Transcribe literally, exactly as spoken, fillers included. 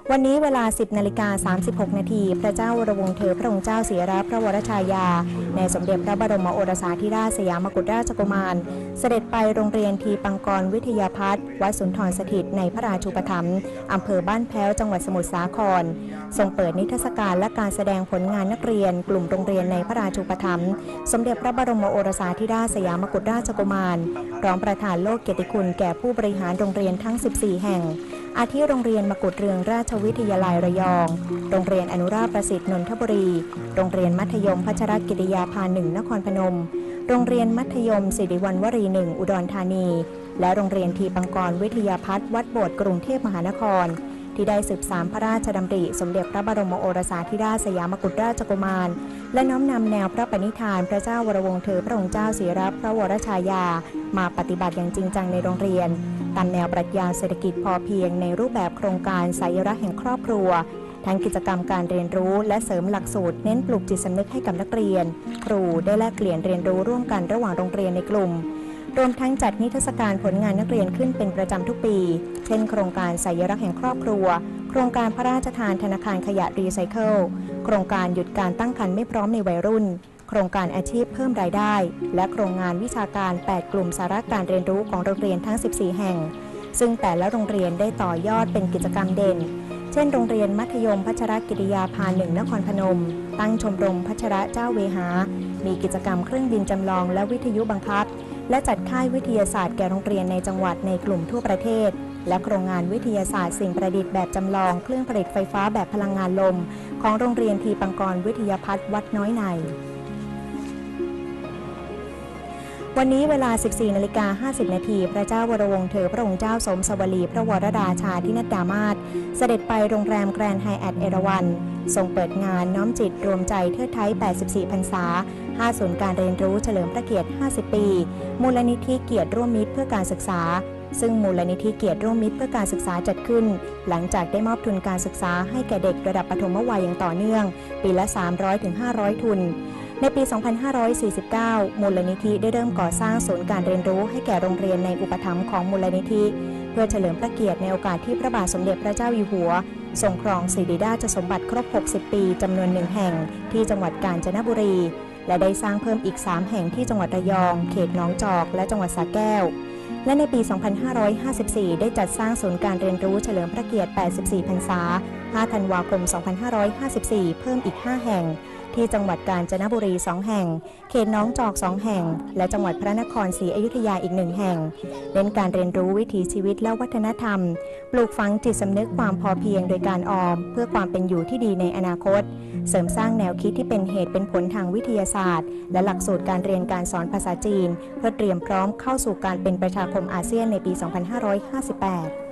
วันนี้เวลา สิบนาฬิกาสามสิบหกนาทีพระเจ้าวรวงศ์เธอพระองค์เจ้าเสียรับพระวรชายาในสมเด็จพระบรมโอรสาธิราชสยามกุฎราชกุมารเสด็จไปโรงเรียนทีปังกรวิทยาพัฒน์วัดสุนทรสถิตในพระราชูปถัมภ์อำเภอบ้านแพ้วจังหวัดสมุทรสาครทรงเปิดนิทรรศการและการแสดงผลงานนักเรียนกลุ่มโรงเรียนในพระราชูปถัมภ์สมเด็จพระบรมโอรสาธิราชสยามกุฎราชกุมารพร้อมประทานโล่เกียรติคุณแก่ผู้บริหารโรงเรียนทั้งสิบสี่แห่งอาทิโรงเรียนมกุฎเรืองราชวิทยาลัยระยองโรงเรียนอนุราชประสิทธิ์นนทบุรีโรงเรียนมัธยมพัชรกิติยาภาหนึ่งนครพนมโรงเรียนมัธยมสิริวัณวรีหนึ่งอุดรธานีและโรงเรียนทีปังกรวิทยาพัฒน์วัดโบสถ์กรุงเทพมหานครที่ได้สืบสานพระราชดำริสมเด็จพระบรมโอรสาธิราชสยามกุฎราชกุมารและน้อมนำแนวพระปณิธานพระเจ้าวรวงศ์เธอพระองค์เจ้าเสียรับพระวรชายามาปฏิบัติอย่างจริงจังในโรงเรียนตามแนวปรัชญาเศรษฐกิจพอเพียงในรูปแบบโครงการไสยรักษ์แห่งครอบครัวทั้งกิจกรรมการเรียนรู้และเสริมหลักสูตรเน้นปลูกจิตสำนึกให้กับนักเรียนครูได้แลกเปลี่ยนเรียนรู้ร่วมกันระหว่างโรงเรียนในกลุ่มรวมทั้งจัดนิทรรศการผลงานนักเรียนขึ้นเป็นประจำทุกปีเช่นโครงการไสยรักษ์แห่งครอบครัวโครงการพระราชทานธนาคารขยะรีไซเคิลโครงการหยุดการตั้งครรภ์ไม่พร้อมในวัยรุ่นโครงการอาชีพเพิ่มรายได้และโครงงานวิชาการแปดกลุ่มสาระการเรียนรู้ของโรงเรียนทั้งสิบสี่แห่งซึ่งแต่ละโรงเรียนได้ต่อยอดเป็นกิจกรรมเด่นเช่นโรงเรียนมัธยมพัชรกิติยาภาหนึ่งนครพนมตั้งชมรมพัชระเจ้าเวหามีกิจกรรมเครื่องบินจำลองและวิทยุบังคับและจัดค่ายวิทยาศาสตร์แก่โรงเรียนในจังหวัดในกลุ่มทั่วประเทศและโครงงานวิทยาศาสตร์สิ่งประดิษฐ์แบบจำลองเครื่องผลิตไฟฟ้าแบบพลังงานลมของโรงเรียนทีปังกรวิทยาพัฒน์วัดน้อยในวันนี้เวลา สิบสี่นาฬิกาห้าสิบนาทีพระเจ้าวรวงศ์เธอพระองค์เจ้าสมสวลีพระวรราชาธินัดดามาศเสด็จไปโรงแรมแกรนด์ไฮแอทเอราวัณทรงเปิดงานน้อมจิตรวมใจเทิดไทยแปดสิบสี่พรรษาห้าศูนย์การเรียนรู้เฉลิมพระเกียรติห้าสิบปีมูลนิธิเกียรติร่วมมิตรเพื่อการศึกษาซึ่งมูลนิธิเกียรติร่วมมิตรเพื่อการศึกษาจัดขึ้นหลังจากได้มอบทุนการศึกษาให้แก่เด็กระดับปฐมวัยอย่างต่อเนื่องปีละ สามร้อยถึงห้าร้อย ทุนในปี สองพันห้าร้อยสี่สิบเก้า มูลนิธิได้เริ่มก่อสร้างศูนย์การเรียนรู้ให้แก่โรงเรียนในอุปถัมภ์ของมูลนิธิเพื่อเฉลิมพระเกียรติในโอกาสที่พระบาทสมเด็จพระเจ้าอยู่หัวทรงครองสิริราชสมบัติครบ หกสิบ ปีจำนวนหนึ่งแห่งที่จังหวัดกาญจนบุรีและได้สร้างเพิ่มอีกสามแห่งที่จังหวัดระยองเขตหนองจอกและจังหวัดสระแก้วและในปี สองพันห้าร้อยห้าสิบสี่ ได้จัดสร้างศูนย์การเรียนรู้เฉลิมพระเกียรติ แปดสิบสี่ พรรษา ห้า ธันวาคม สองพันห้าร้อยห้าสิบสี่ เพิ่มอีก ห้า แห่งที่จังหวัดกาญจนบุรี สอง แห่งเขตหนองจอก สอง แห่งและจังหวัดพระนครศรีอยุธยาอีกหนึ่งแห่งเน้นการเรียนรู้วิถีชีวิตและวัฒนธรรมปลูกฝังจิตสำนึกความพอเพียงโดยการออมเพื่อความเป็นอยู่ที่ดีในอนาคตเสริมสร้างแนวคิดที่เป็นเหตุเป็นผลทางวิทยาศาสตร์และหลักสูตรการเรียนการสอนภาษาจีนเพื่อเตรียมพร้อมเข้าสู่การเป็นประชาคมอาเซียนในปี สองพันห้าร้อยห้าสิบแปด